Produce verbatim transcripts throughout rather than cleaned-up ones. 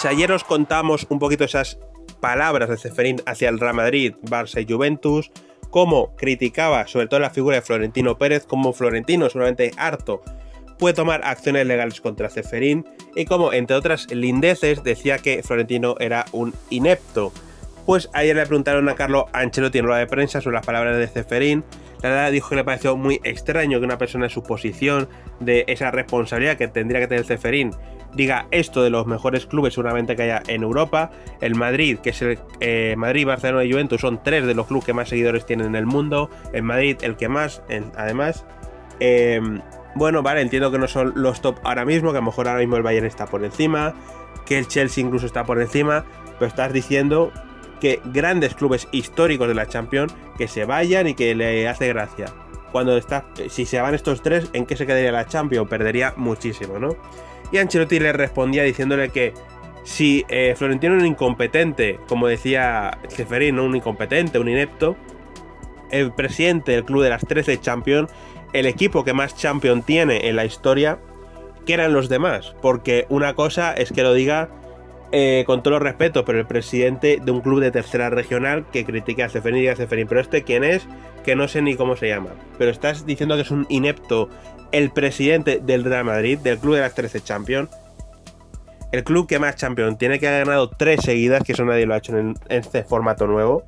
si ayer os contamos un poquito esas palabras de Ceferín hacia el Real Madrid, Barça y Juventus, cómo criticaba sobre todo la figura de Florentino Pérez, como Florentino, seguramente harto, puede tomar acciones legales contra Ceferín, y como, entre otras lindeces, decía que Florentino era un inepto. Pues ayer le preguntaron a Carlo Ancelotti en rueda de prensa sobre las palabras de Ceferín. La verdad dijo que le pareció muy extraño que una persona en su posición, de esa responsabilidad que tendría que tener Ceferín, diga esto de los mejores clubes seguramente que haya en Europa. El Madrid, que es el eh, Madrid, Barcelona y Juventus, son tres de los clubes que más seguidores tienen en el mundo. El Madrid el que más, en, además. Eh, bueno, vale, entiendo que no son los top ahora mismo, que a lo mejor ahora mismo el Bayern está por encima, que el Chelsea incluso está por encima, pero estás diciendo que grandes clubes históricos de la Champions que se vayan y que le hace gracia. Cuando está, si se van estos tres, ¿en qué se quedaría la Champions? Perdería muchísimo, ¿no? Y Ancelotti le respondía diciéndole que si eh, Florentino era un incompetente, como decía Ceferín, ¿no? Un incompetente, un inepto, el presidente del club de las trece Champions, el equipo que más Champions tiene en la historia, ¿qué eran los demás? Porque una cosa es que lo diga eh, con todo el respeto, pero el presidente de un club de tercera regional que critique a Ceferín y diga a Ceferín, pero este quién es, que no sé ni cómo se llama. Pero estás diciendo que es un inepto el presidente del Real Madrid, del club de las trece Champions, el club que más Champions tiene, que ha ganado tres seguidas, que eso nadie lo ha hecho en, en este formato nuevo.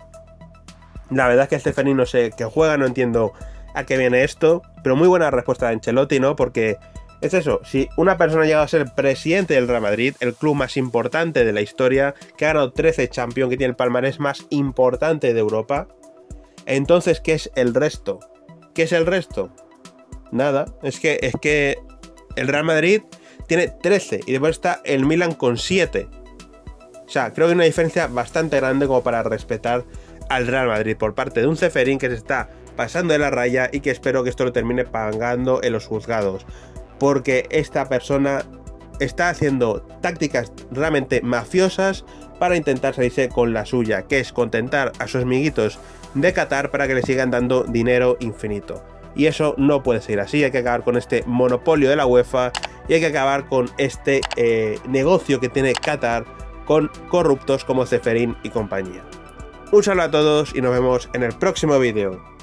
La verdad es que este Ceferín no sé qué juega, no entiendo a qué viene esto, pero muy buena respuesta de Ancelotti, ¿no? Porque es eso, si una persona llega a ser presidente del Real Madrid, el club más importante de la historia, que ha ganado trece Champions, que tiene el palmarés más importante de Europa, entonces, ¿qué es el resto? ¿Qué es el resto? Nada, es que, es que el Real Madrid tiene trece y después está el Milan con siete. O sea, creo que hay una diferencia bastante grande como para respetar al Real Madrid por parte de un Ceferín que se está pasando de la raya y que espero que esto lo termine pagando en los juzgados. Porque esta persona está haciendo tácticas realmente mafiosas para intentar salirse con la suya, que es contentar a sus amiguitos de Qatar para que le sigan dando dinero infinito. Y eso no puede ser así, hay que acabar con este monopolio de la UEFA y hay que acabar con este eh, negocio que tiene Qatar con corruptos como Ceferín y compañía. Un saludo a todos y nos vemos en el próximo vídeo.